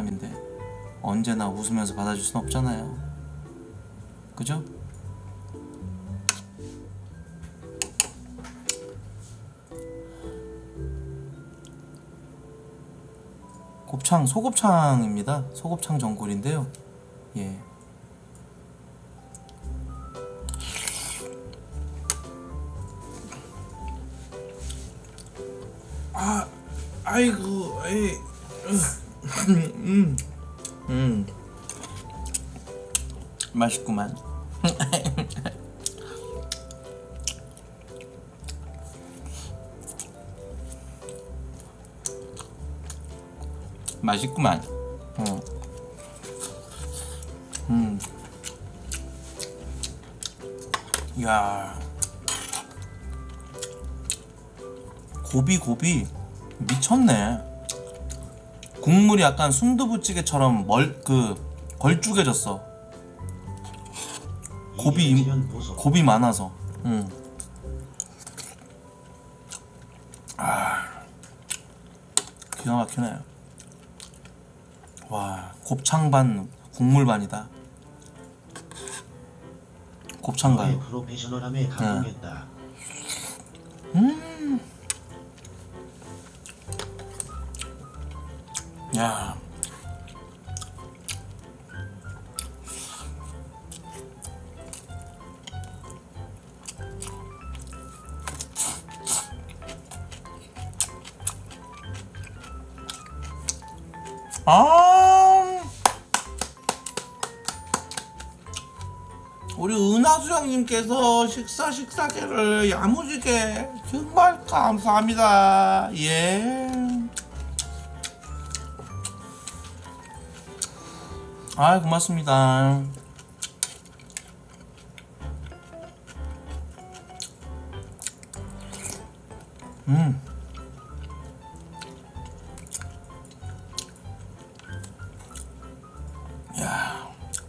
사람인데 언제나 웃으면서 받아줄 순 없잖아요. 그죠? 곱창, 소곱창입니다. 소곱창 전골인데요. 예. 아이고, 에이, 맛있구만. 맛있구만. 야, 고비 미쳤네. 국물이 약간 순두부찌개처럼 걸쭉해졌어. 곱이 많아서. 기가 막히네. 와, 곱창 반 국물 반이다. 곱창가요. 프로페셔널함에 감동했다. 야. 우리 은하수 형님께서 식사계를 야무지게 정말 감사합니다. 예. 고맙습니다. 야.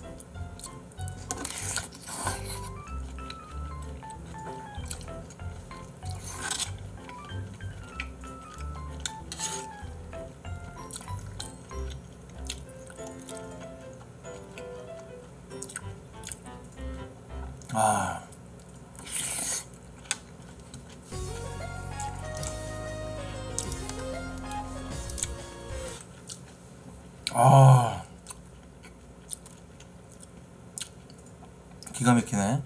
기가 막히네.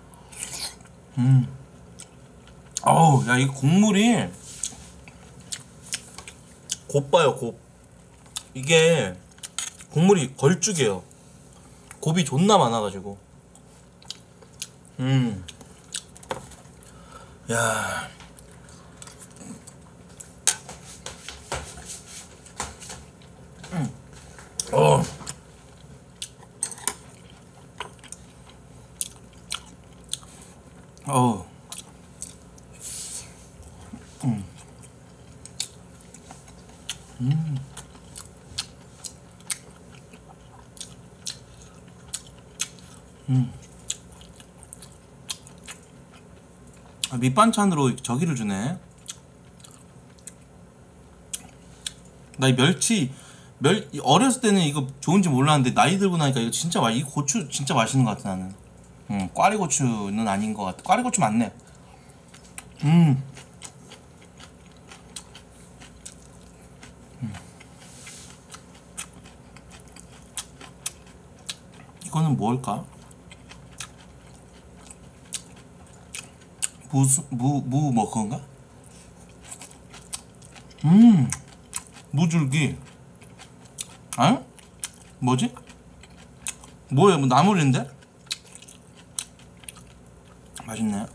어우, 야, 이 국물이 곱봐요, 곱. 이게 국물이 걸쭉해요. 곱이 존나 많아가지고. 야. 어. 어우. 밑반찬으로 저기를 주네. 나 이 어렸을 때는 이거 좋은지 몰랐는데 나이 들고 나니까 이거 진짜 이 고추 진짜 맛있는 것 같아 나는. 꽈리고추는 아닌 것 같아. 꽈리고추 맞네. 이거는 뭘까? 뭐 그건가? 무줄기. 아? 뭐지? 뭐야, 뭐 나물인데? 맛있네.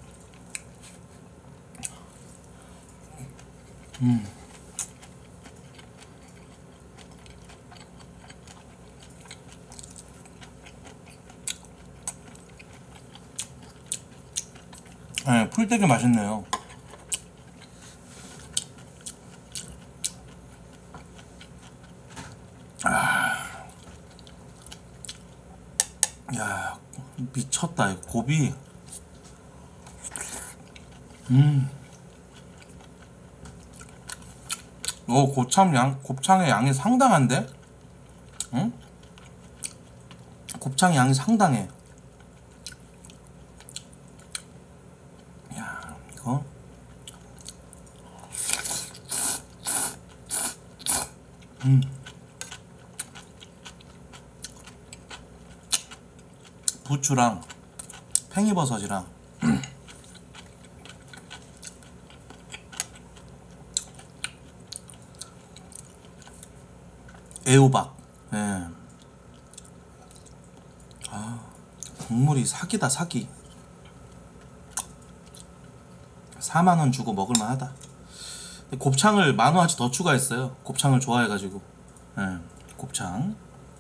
네, 풀떼기 맛있네요. 야, 미쳤다. 이 고비. 곱창의 양이 상당한데? 응? 곱창 양이 상당해. 야, 이거 부추랑 팽이버섯이랑 애호박. 예. 아, 국물이 사기다 사기. 4만원 주고 먹을만하다. 곱창을 10,000원어치 더 추가했어요. 곱창을 좋아해가지고. 예, 곱창.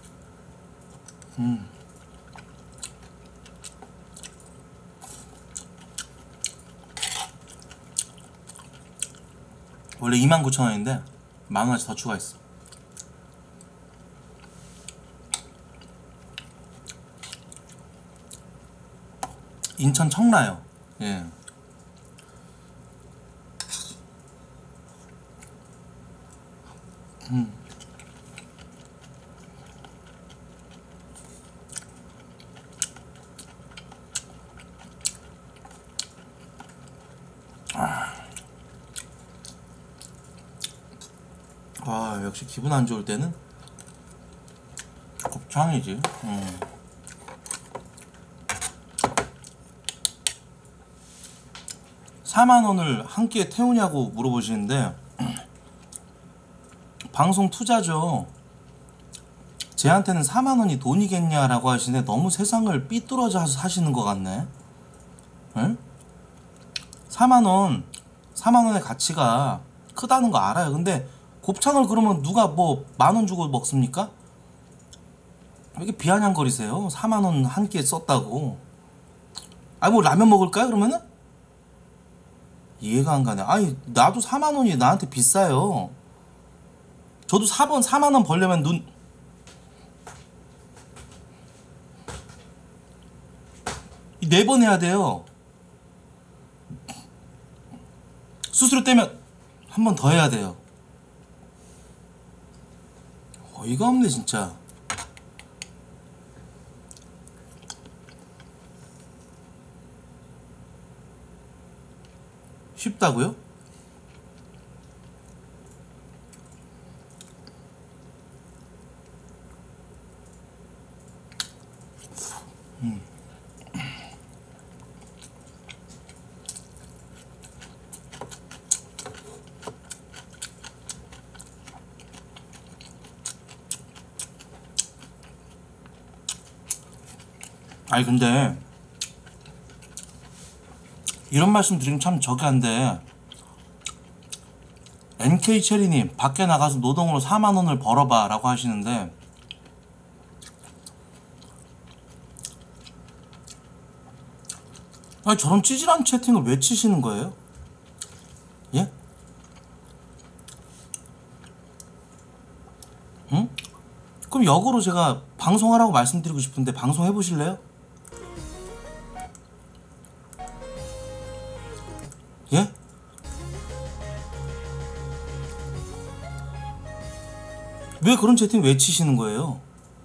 원래 29,000원인데 10,000원어치 더 추가했어. 인천 청라요. 예. 아, 역시 기분 안 좋을 때는 곱창이지. 4만원을 한 끼에 태우냐고 물어보시는데 방송 투자죠. 쟤한테는 4만원이 돈이겠냐라고 하시는데 너무 세상을 삐뚤어져서 사시는 것 같네. 응? 4만원의 가치가 크다는 거 알아요. 근데 곱창을 그러면 누가 뭐 10,000원 주고 먹습니까? 왜 이렇게 비아냥거리세요? 4만원 한 끼에 썼다고. 아니 뭐 라면 먹을까요 그러면은? 이해가 안 가네. 아니 나도 4만원이 나한테 비싸요. 저도 4만원 벌려면 이 4번 해야 돼요. 수수료 떼면 한 번 더 해야 돼요. 어이가 없네 진짜. 쉽다고요? 아니 근데 이런 말씀 드리면 참 저기 한데 NK체리님 밖에 나가서 노동으로 4만원을 벌어봐 라고 하시는데 아니 저런 찌질한 채팅을 왜 치시는 거예요? 예? 응? 그럼 역으로 제가 방송하라고 말씀드리고 싶은데 방송 해보실래요? 예? 왜 그런 채팅 왜 치시는 거예요?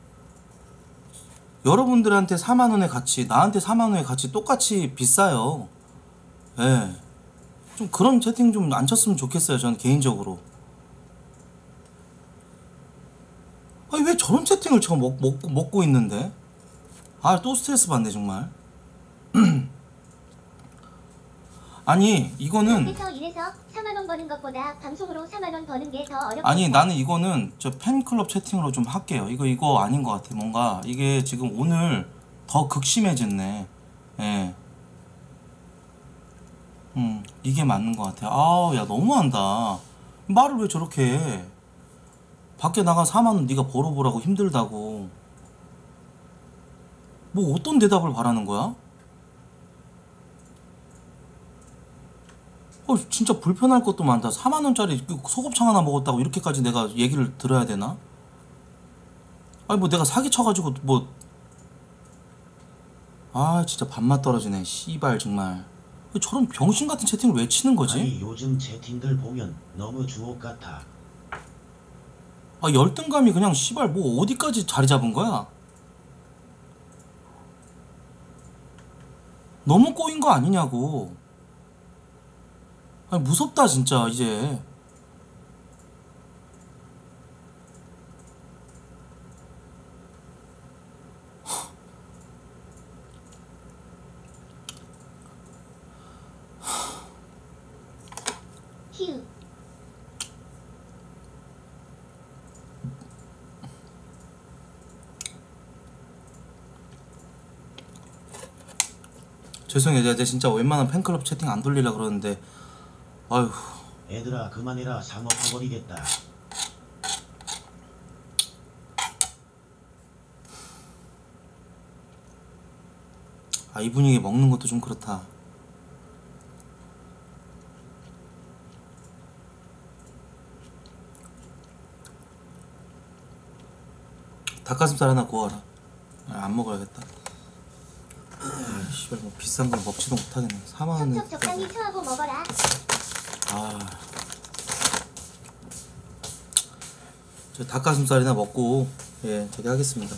여러분들한테 4만원의 가치, 나한테 4만원의 가치 똑같이 비싸요. 예. 좀 그런 채팅 좀 안 쳤으면 좋겠어요, 저는 개인적으로. 아니, 왜 저런 채팅을 저 먹고 있는데? 아, 또 스트레스 받네, 정말. 아니, 이거는. 그래서 이래서 4만원 버는 것보다 방송으로 4만원 버는 게 더 어렵겠다. 아니, 나는 이거는 저 팬클럽 채팅으로 좀 할게요. 이거 아닌 것 같아. 뭔가, 이게 지금 오늘 더 극심해졌네. 예. 이게 맞는 것 같아. 아우, 야, 너무한다. 말을 왜 저렇게 해? 밖에 나가 4만원 네가 벌어보라고 힘들다고. 뭐 어떤 대답을 바라는 거야? 진짜 불편할 것도 많다. 4만원짜리 소곱창 하나 먹었다고 이렇게까지 내가 얘기를 들어야 되나? 아니 뭐 내가 사기쳐가지고 뭐. 아 진짜 밥맛 떨어지네 씨발 정말. 저런 병신같은 채팅을 왜 치는 거지? 아니 요즘 채팅들 보면 너무 주옥 같아. 아 열등감이 그냥 씨발 뭐 어디까지 자리 잡은 거야? 너무 꼬인 거 아니냐고. 아니 무섭다 진짜 이제. 휴. 죄송해요 제가 진짜 웬만한 팬클럽 채팅 안 돌리려 그러는데 아휴 얘들아 그만해라 상어 파버리겠다. 아 이 분위기 먹는 것도 좀 그렇다. 닭가슴살 하나 구워라. 아, 안 먹어야겠다. 아, 씨발 뭐 비싼 걸 먹지도 못하겠네. 4만 원에. 척척 적당히 처하고 먹어라. 아, 저 닭가슴살이나 먹고 예 저기 하겠습니다.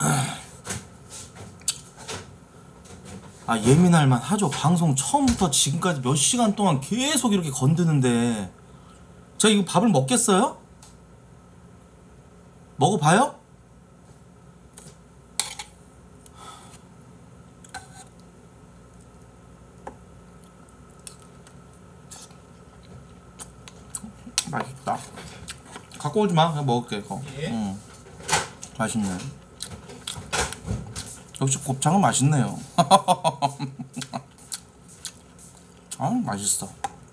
아 예민할만 하죠. 방송 처음부터 지금까지 몇 시간 동안 계속 이렇게 건드는데 제가 이거 밥을 먹겠어요? 먹어봐요? 맛있다. 갖고 오지 마. 그냥 먹을게 이거. 응. 맛있네. 역시 곱창은 맛있네요. 아 맛있어.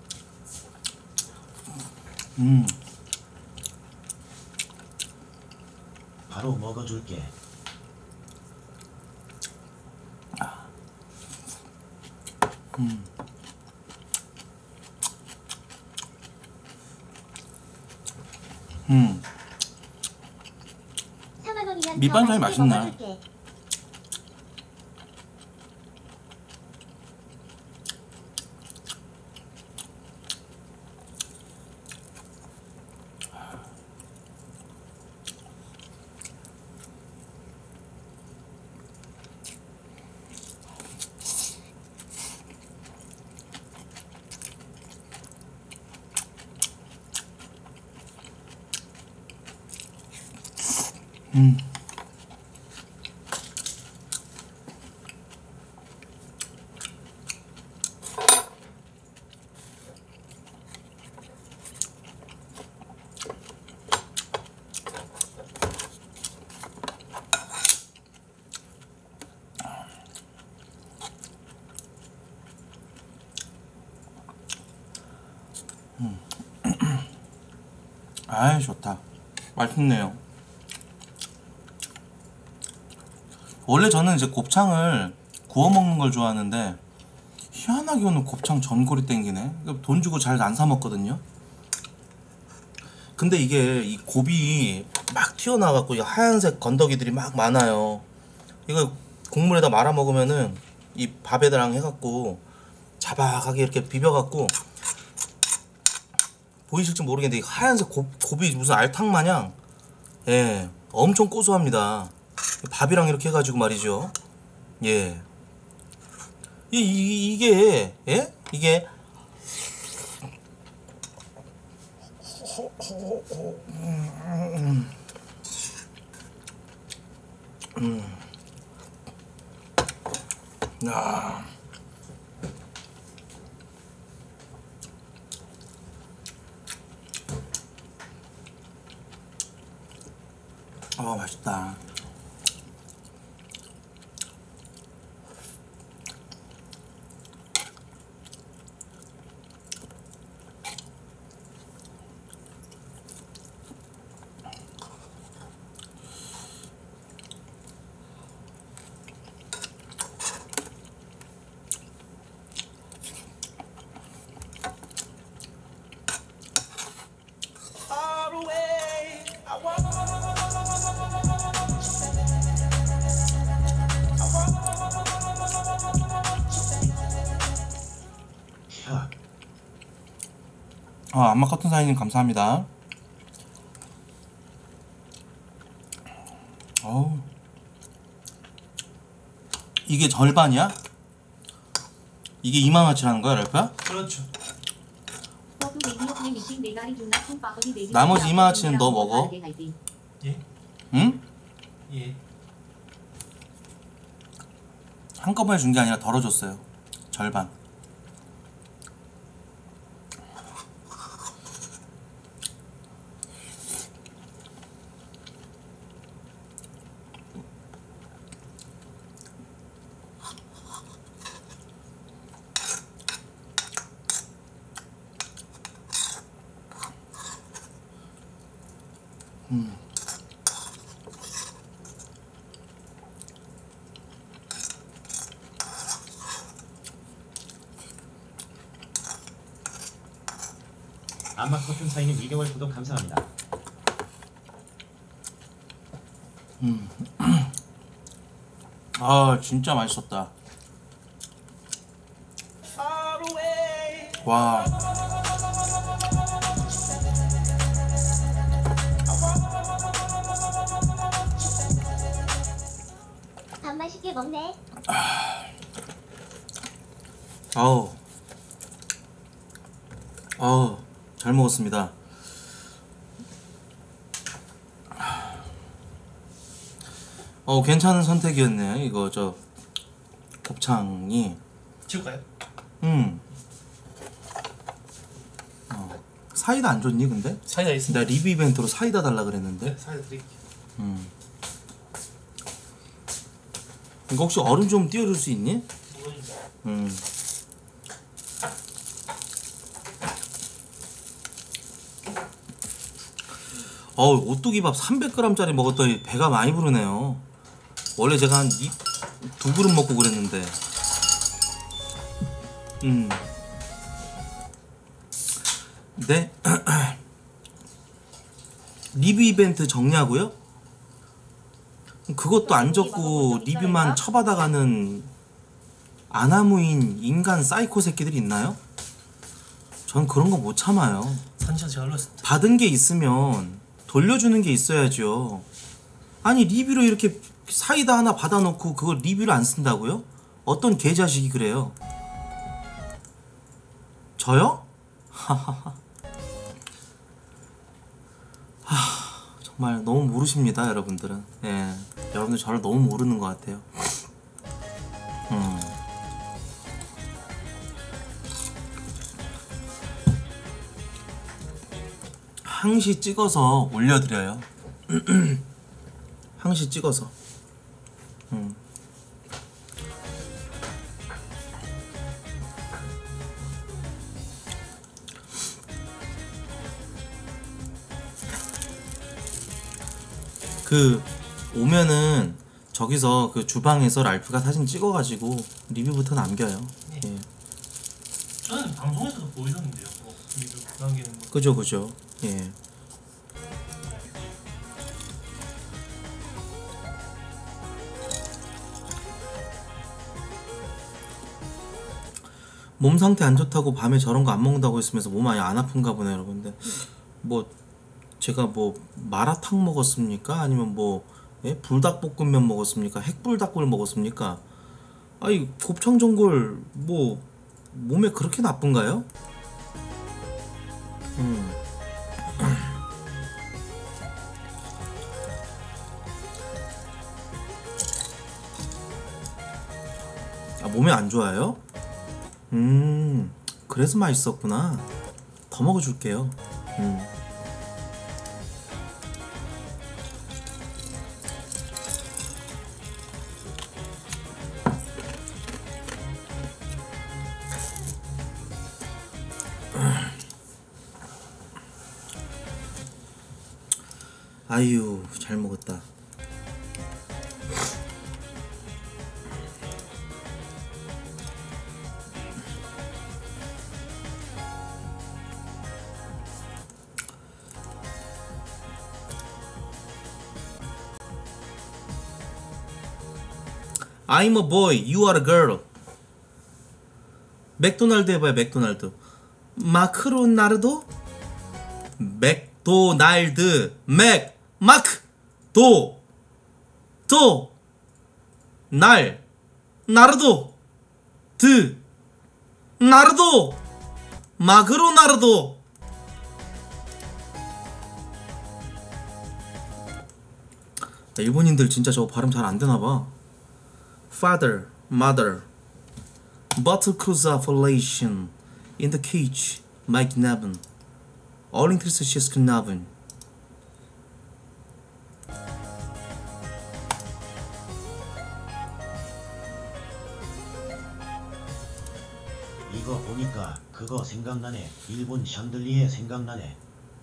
바로 먹어줄게. 음. 4만 원이면 밑반찬이 더 맛있네. 먹어줄게. 아이 좋다. 맛있네요. 원래 저는 이제 곱창을 구워 먹는 걸 좋아하는데 희한하게 오늘 곱창 전골이 땡기네. 돈 주고 잘 안 사 먹거든요. 근데 이게 이 곱이 막 튀어나와갖고 이 하얀색 건더기들이 막 많아요. 이거 국물에다 말아 먹으면은 이 밥에다랑 해갖고 자박하게 이렇게 비벼갖고 보이실지 모르겠는데 이 하얀색 곱이 무슨 알탕 마냥 예 엄청 고소합니다. 밥이랑 이렇게 해가지고 말이죠. 예. 이게 예? 이게 아. 아 맛있다. 야, 안마 커튼 사인님 감사합니다. 어우. 이게 절반이야? 이게 2만원치라는 거야, 랄프야? 그렇죠. 나머지 2만원치는 너 먹어. 예? 응? 예. 한꺼번에 준 게 아니라 덜어줬어요. 절반. 안마 커튼 사인님 2개월 구독 감사합니다. 아 진짜 맛있었다. 와. 밥 맛있게 먹네. 아우. 아우 잘 먹었습니다. 괜찮은 선택이었네. 이거 저 곱창이. 치울까요? 사이다 안 줬니 근데? 사이다 있습니다. 나 리뷰 이벤트로 사이다 달라 그랬는데. 네, 사이다 드릴게요. 이거 혹시 얼음 좀 띄워줄 수 있니? 물론입니다. 오뚜기밥 300g짜리 먹었더니 배가 많이 부르네요. 원래 제가 한 2그릇 먹고 그랬는데. 네. 리뷰 이벤트 정리하고요? 그것도 안 적고 리뷰만 쳐받아가는 아나무인 인간 사이코 새끼들이 있나요? 전 그런 거 못 참아요. 산시가 제가 흘렀을 때. 받은 게 있으면 돌려주는 게 있어야죠. 아니 리뷰로 이렇게 사이다 하나 받아놓고 그걸 리뷰를 안 쓴다고요? 어떤 개자식이 그래요? 저요? 정말 너무 모르십니다 여러분들은. 예, 여러분들 저를 너무 모르는 것 같아요. 항시 찍어서 올려드려요. 항시 찍어서. 그 오면은 저기서 그 주방에서 랄프가 사진 찍어가지고 리뷰부터 남겨요. 예. 저는 방송에서도 보이셨는데요. 리뷰 남기는 거. 그죠 그죠. 예. 몸 상태 안 좋다고 밤에 저런 거 안 먹는다고 했으면서 몸 많이 안 아픈가 보네 여러분들. 뭐 제가 뭐 마라탕 먹었습니까? 아니면 뭐 예? 불닭볶음면 먹었습니까? 핵불닭을 먹었습니까? 아이 곱창전골 뭐 몸에 그렇게 나쁜가요? 아 몸에 안 좋아요? 그래서 맛있었구나. 더 먹어줄게요. 아유 잘 먹었다. I'm a boy, you are a girl. 맥도날드 해봐요. 맥도날드. 마크로나르도? 맥도날드. 마크 도 도, 날, 나르도, 드, 나르도, 마그로 나르도. 일본인들 진짜 저거 발음 잘 안 되나봐. Father, mother, bottle cruiser relation, in the cage, Mike Navin, all interest is Navin. 이거 보니까 그거 생각나네. 일본 샹들리에 생각나네.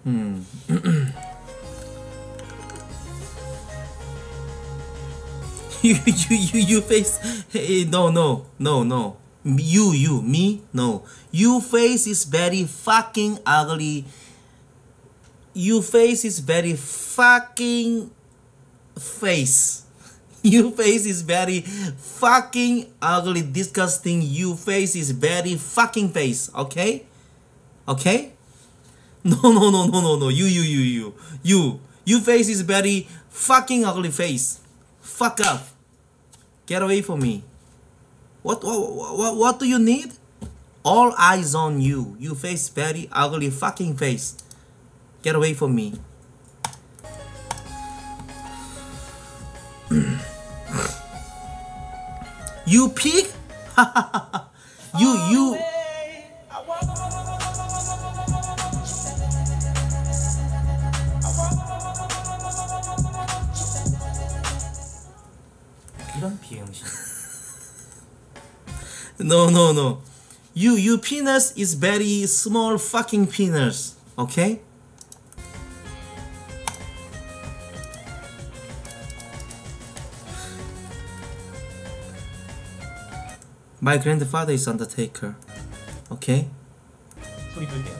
You face. Hey, no. Me, no. You face is very fucking ugly. You face is very fucking face. You face is very fucking ugly, disgusting. You face is very fucking face. Okay? Okay? No. You face is very fucking ugly face. Fuck up. Get away from me. What do you need? All eyes on you. You face very ugly fucking face. Get away from me. You pig? you 이런 비행신. No. You penis is very small fucking penis. Okay? My grandfather is undertaker. Okay? 소리 끌게요.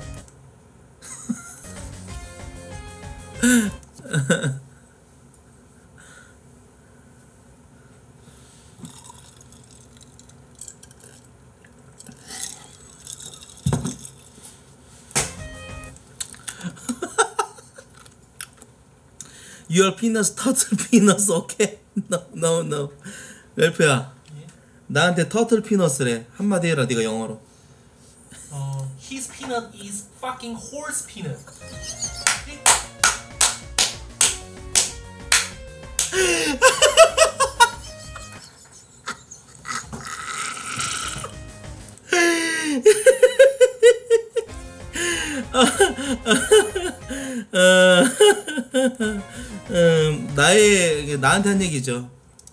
Your penis turtle penis. Okay? No. 웰프야. 나한테 터틀 피너스래. 한마디 해라 네가 영어로. His peanut is fucking horse peanut. 나한테 한 얘기죠.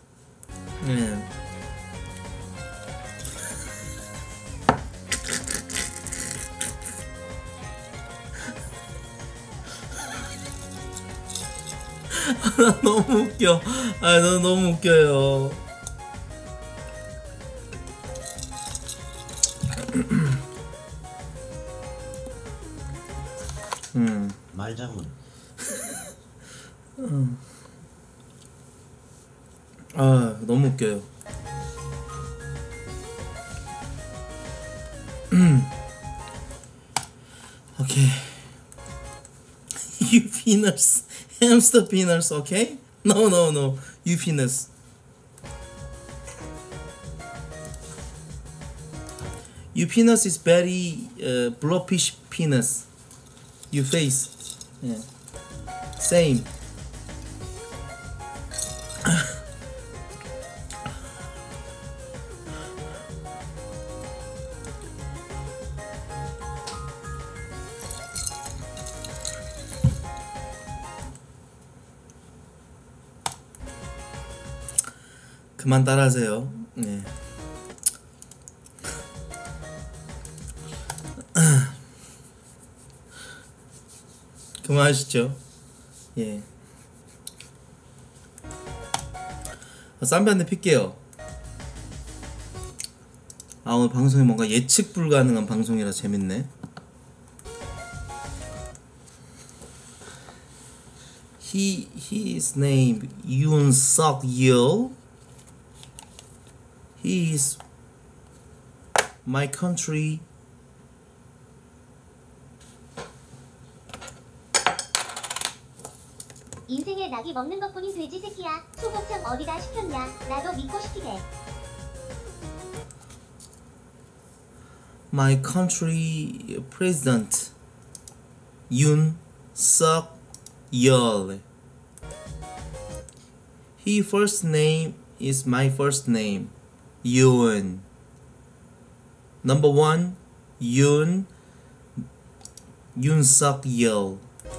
너무 웃겨. 너 너무 웃겨요. 말장문. 너무 웃겨요. 오케이. You penis. Hamster penis, okay? No. You penis. You penis is very blobbish penis. You face. Yeah. Same. 그만 따라하세요. 네. 그만하시죠. 예. 쌈배 한 대 필게요. 오늘 방송이 뭔가 예측 불가능한 방송이라 재밌네. His name Yoon Suk Yeol. He is my country. 인생에 낙이 먹는 것뿐인 돼지 새끼야. 소곱창 어디다 시켰냐? 나도 믿고 시키게. My country president Yoon Suk Yeol. His first name is my first name, Yoon. Number one, Yoon Suk Yeol.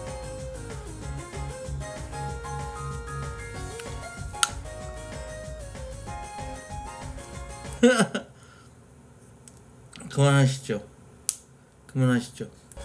그만하시죠. 그만하시죠.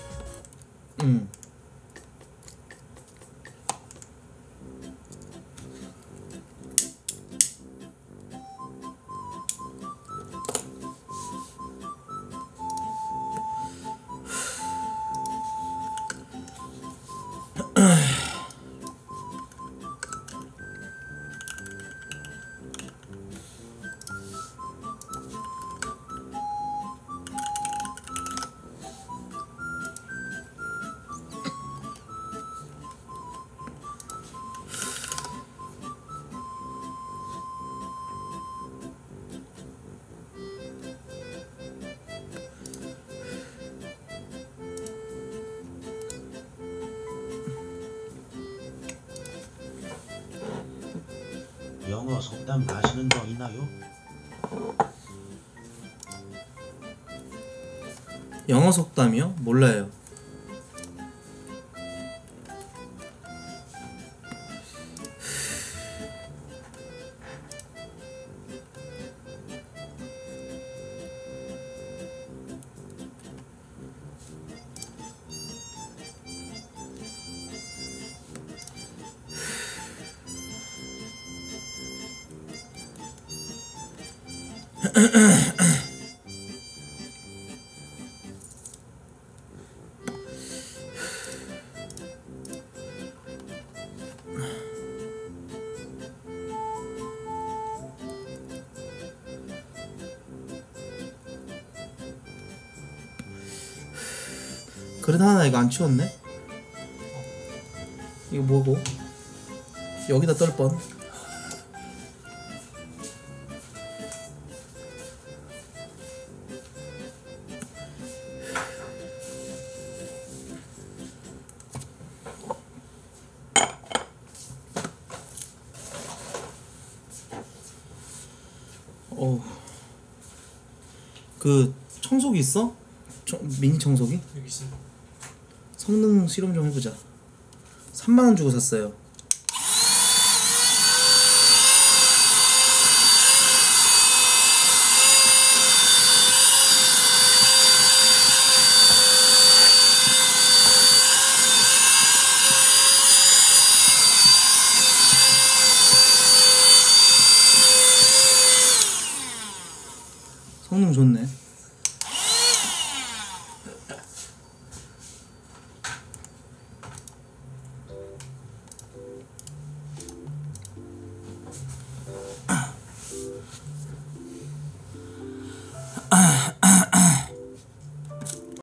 영어 속담 아시는 거 있나요? 영어 속담이요? 몰라요. 그릇 하나 이거 안 치웠네? 이거 뭐고? 여기다 떨 뻔. 그 청소기 있어? 미니 청소기? 여기 있습니다. 성능 실험 좀 해보자. 3만원 주고 샀어요. 성능 좋네.